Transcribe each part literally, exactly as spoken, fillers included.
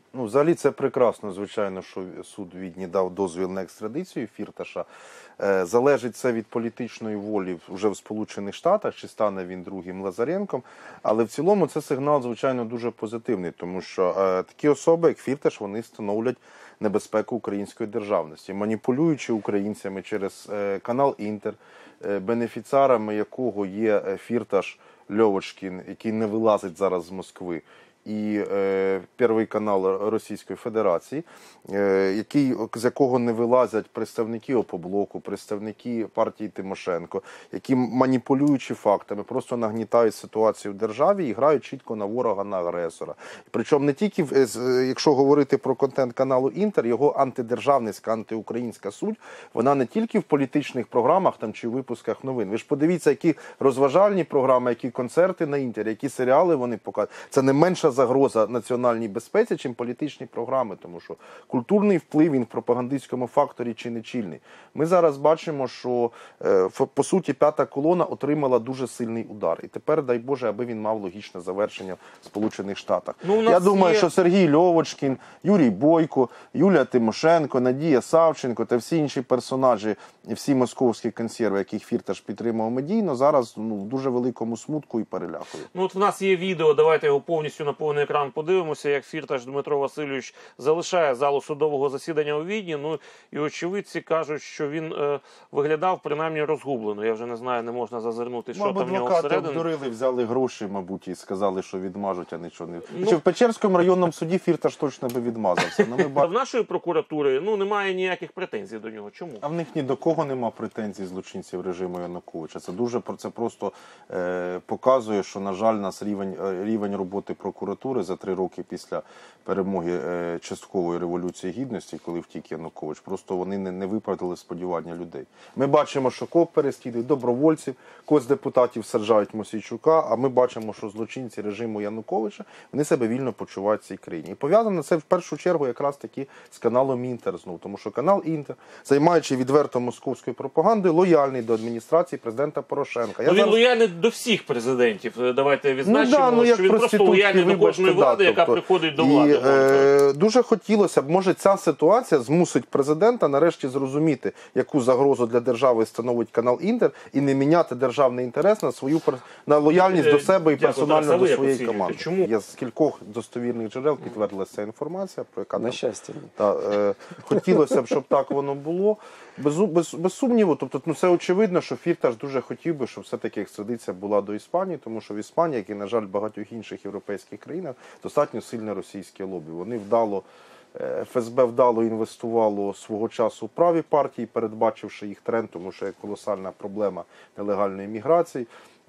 Ну, взагалі це прекрасно, звичайно, що суд у Відні дав дозвіл на екстрадицію Фірташа. Е, залежить це від політичної волі вже в Сполучених Штатах, чи стане він другим Лазаренком. Але в цілому це сигнал, звичайно, дуже позитивний, тому що е, такі особи, як Фірташ, вони становлять небезпеку української державності, маніпулюючи українцями через е, канал Інтер, е, бенефіціарами якого є Фірташ, Льовочкін, який не вилазить зараз з Москви, і е, Перший канал Російської Федерації, е, який, з якого не вилазять представники Опоблоку, представники партії Тимошенко, які, маніпулюючи фактами, просто нагнітають ситуацію в державі і грають чітко на ворога, на агресора. Причому не тільки, якщо говорити про контент каналу Інтер, його антидержавницька, антиукраїнська суть, вона не тільки в політичних програмах там, чи випусках новин. Ви ж подивіться, які розважальні програми, які концерти на Інтері, які серіали вони показують. Це не менша загроза національній безпеці, чим політичні програми, тому що культурний вплив він в пропагандистському факторі чи не чільний. Ми зараз бачимо, що по суті п'ята колона отримала дуже сильний удар. І тепер, дай Боже, аби він мав логічне завершення в Сполучених Штатах. Ну, Я думаю, є... що Сергій Льовочкін, Юрій Бойко, Юлія Тимошенко, Надія Савченко та всі інші персонажі, всі московські консерви, яких Фірташ підтримав медійно, зараз ну, в дуже великому смутку і переляку. Ну от в нас є відео, давайте його повністю на повний екран подивимося, як Фірташ Дмитро Васильович залишає залу судового засідання у Відні. Ну і очевидці кажуть, що він е, виглядав принаймні розгублено. Я вже не знаю, не можна зазирнути, що мабуть, там в нього всередині. Адвокати обдурили, взяли гроші, мабуть, і сказали, що відмажуть, а нічого не... Ну, Чи в Печерському районному суді Фірташ точно би відмазався. Ну, ми бачимо... В нашої прокуратури ну, немає ніяких претензій до нього. Чому? А в них ні до кого нема претензій злочинців режиму Януковича. Це дуже це просто е, показує, що, на жаль, нас рівень, рівень роботи прокуратури за три роки після перемоги е, часткової Революції Гідності, коли втік Янукович, просто вони не, не виправдали сподівання людей. Ми бачимо, що КОП переслідують добровольців, когось депутатів саджають Мосійчука, а ми бачимо, що злочинці режиму Януковича, вони себе вільно почувають в цій країні. І пов'язано це в першу чергу якраз таки з каналом Інтер знову, тому що канал Інтер, займаючи відверто московською пропагандою, лояльний до адміністрації президента Порошенка. Я ну, він зараз... лояльний до всіх президентів. Давайте відзначимо, ну, да, ну, що він просто лояльний до кожної влади, да, яка тобто, приходить до влади. І, е, дуже хотілося б, може ця ситуація змусить президента нарешті зрозуміти, яку загрозу для держави становить канал Інтер, і не міняти державний інтерес на свою на лояльність до себе і персонально до своєї команди. Чому? Я з кількох достовірних джерел підтвердилася ця інформація, про яка на щастя. Та, е, хотілося б, щоб так воно було. Без, без, без сумніву, тобто, ну, це очевидно, що Фірташ дуже хотів би, щоб все-таки екстрадиція була до Іспанії, тому що в Іспанії, як і, на жаль, в багатьох інших європейських країнах, достатньо сильне російське лобі. Вони вдало, Еф Ес Бе вдало інвестувало свого часу в праві партії, передбачивши їх тренд, тому що є колосальна проблема нелегальної міграції.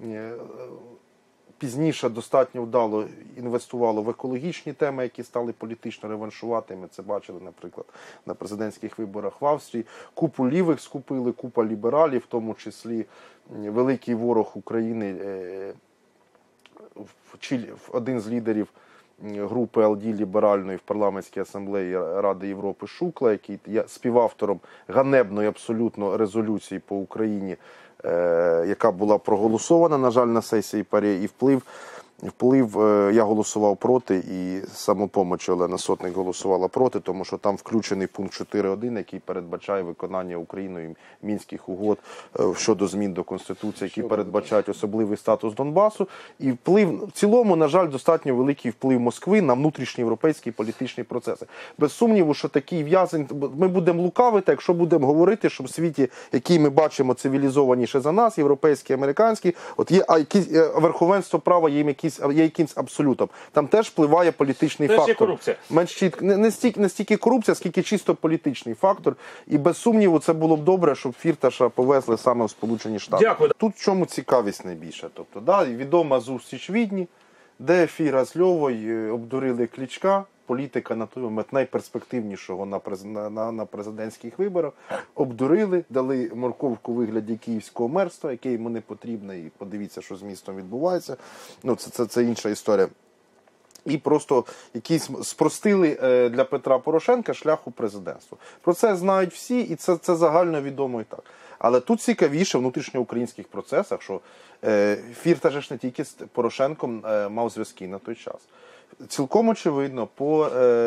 Пізніше достатньо вдало інвестувало в екологічні теми, які стали політично реваншувати. Ми це бачили, наприклад, на президентських виборах в Австрії. Купу лівих скупили, купа лібералів, в тому числі великий ворог України, один з лідерів групи Ел Ді ліберальної в парламентській асамблеї Ради Європи Шукла, який є співавтором ганебної абсолютно резолюції по Україні, яка була проголосована, на жаль, на сесії ПАРЄ, і вплив, вплив, я голосував проти, і «Самопоміч» Олена Сотник голосувала проти, тому що там включений пункт чотири один, який передбачає виконання Україною Мінських угод щодо змін до Конституції, які передбачають особливий статус Донбасу. І вплив, в цілому, на жаль, достатньо великий вплив Москви на внутрішні європейські політичні процеси. Без сумніву, що такий в'язень, ми будемо лукавити, якщо будемо говорити, що в світі, який ми бачимо цивілізованіше за нас, європейський, американський, от є а якісь верховенство права, є якісь є якимсь абсолютом. Там теж впливає політичний теж фактор. Є корупція. Менш чітко, не, не, стільки, не стільки корупція, скільки чисто політичний фактор. І без сумніву це було б добре, щоб Фірташа повезли саме в Сполучені Штати. Дякую. Тут в чому цікавість найбільша. Тобто, да, відома зустріч в Відні, де Фіра з Льовою обдурили Кличка, політика на той момент найперспективнішого на, през... на, на президентських виборах, обдурили, дали морковку у вигляді київського мерства, яке йому не потрібно, і подивіться, що з містом відбувається. Ну, це, це, це інша історія. І просто якісь спростили для Петра Порошенка шлях у президентство. Про це знають всі, і це, це загально відомо і так. Але тут цікавіше в внутрішньоукраїнських процесах, що е, Фірташ ж не тільки з Порошенком е, мав зв'язки на той час. Цілком очевидно, по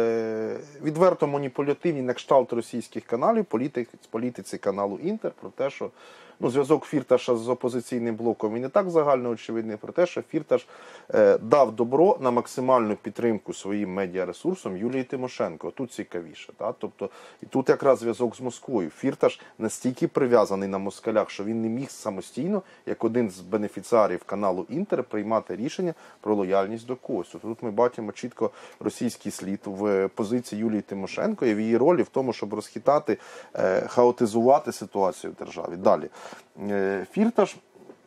е, відверто маніпулятивній на кшталт російських каналів політик, політиці каналу Інтер про те, що ну, зв'язок Фірташа з опозиційним блоком і не так загально очевидний, про те, що Фірташ е, дав добро на максимальну підтримку своїм медіаресурсом Юлії Тимошенко. Тут цікавіше. Та? Тобто, і тут якраз зв'язок з Москвою. Фірташ настільки прив'язаний на москалях, що він не міг самостійно, як один з бенефіціарів каналу Інтер, приймати рішення про лояльність до когось. Тут ми бачимо чітко російський слід в позиції Юлії Тимошенко і в її ролі в тому, щоб розхитати, е, хаотизувати ситуацію в державі. Далі. Е, Фірташ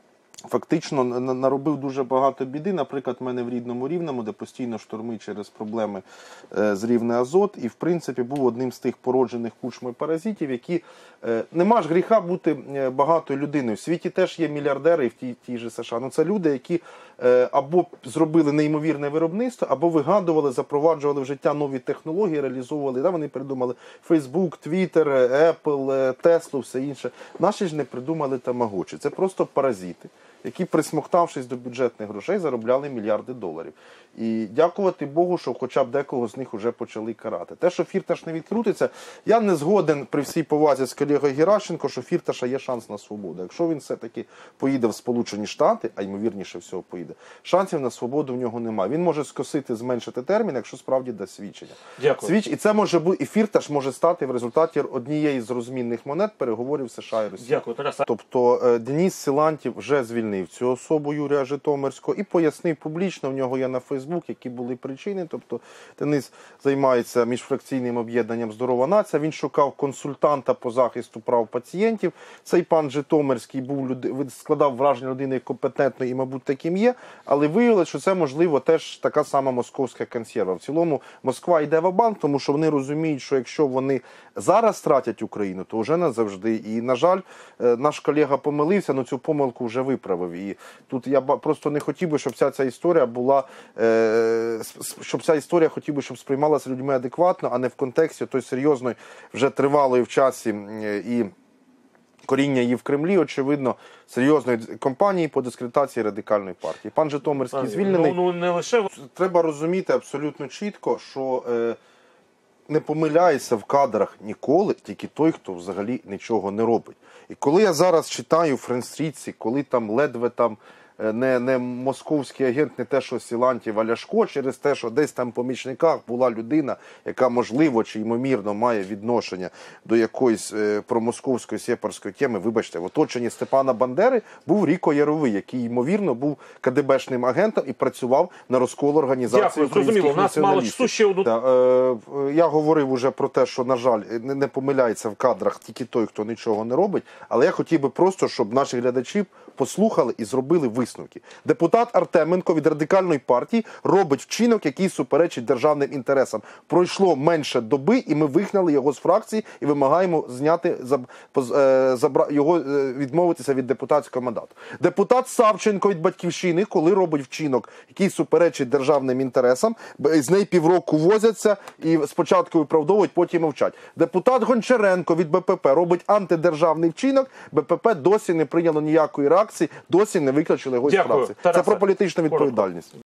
фактично наробив дуже багато біди. Наприклад, в мене в рідному Рівному, де постійно штурми через проблеми з Рівне Азот. І, в принципі, був одним з тих породжених кучмою паразитів, які нема ж гріха бути багатою людиною. В світі теж є мільярдери і в тій, тій же США. Ну, це люди, які або зробили неймовірне виробництво, або вигадували, запроваджували в життя нові технології, реалізовували. Да, вони придумали Facebook, Twitter, Apple, Tesla, все інше. Наші ж не придумали тамагочі. Це просто паразити, які, присмоктавшись до бюджетних грошей, заробляли мільярди доларів. І дякувати Богу, що хоча б декого з них вже почали карати. Те, що Фірташ не відкрутиться, я не згоден при всій повазі з колегою Геращенко, що Фірташа є шанс на свободу. Якщо він все-таки поїде в Сполучені Штати, а ймовірніше всього поїде, шансів на свободу в нього немає. Він може скосити, зменшити термін, якщо справді дасть свідчення. Дякую. Свідч... І це може бути, і Фірташ може стати в результаті однієї з розмінних монет переговорів США і Росії. Дякую, Тарас. Тобто Деніс Силантьєв вже звільнив цю особу Юрія Житомирського і пояснив публічно, в нього є на Фейсбук, які були причини. Тобто Денис займається міжфракційним об'єднанням «Здорова нація». Він шукав консультанта по захисту прав пацієнтів. Цей пан Житомирський був люд... складав враження людини компетентної і, мабуть, таким є. Але виявилося, що це, можливо, теж така сама московська консерва. В цілому Москва йде ва-банк, тому що вони розуміють, що якщо вони зараз втратять Україну, то вже назавжди. І, на жаль, наш колега помилився, але цю помилку вже виправив. І тут я просто не хотів би, щоб вся ця історія була, щоб ця історія хотів би, щоб сприймалася людьми адекватно, а не в контексті той серйозної, вже тривалої в часі і коріння її в Кремлі, очевидно, серйозної кампанії по дискредитації радикальної партії. Пан Житомирський звільнений. Ну, ну, не лише... Треба розуміти абсолютно чітко, що е, не помиляється в кадрах ніколи тільки той, хто взагалі нічого не робить. І коли я зараз читаю в Френстрітці, коли там ледве там не, не московський агент, не те, що Силантьєв, а Ляшко, через те, що десь там в помічниках була людина, яка, можливо, чи ймовірно має відношення до якоїсь е, промосковської сепарської теми. Вибачте, в оточенні Степана Бандери був Ріко Яровий, який, ймовірно, був КДБшним агентом і працював на розкол організації українських націоналістів. У нас мало часу ще одну... Та, е, я говорив уже про те, що, на жаль, не, не помиляється в кадрах тільки той, хто нічого не робить, але я хотів би просто, щоб наші глядачі послухали і зробили висновки. Депутат Артеменко від Радикальної партії робить вчинок, який суперечить державним інтересам. Пройшло менше доби, і ми вигнали його з фракції і вимагаємо зняти забра, його відмовитися від депутатського мандату. Депутат Савченко від Батьківщини, коли робить вчинок, який суперечить державним інтересам, з неї півроку возяться і спочатку виправдовують, потім мовчать. Депутат Гончаренко від БПП робить антидержавний вчинок, БПП досі не прийняло ніякої реакції, досі не виключили його з фракції. Це про політичну відповідальність.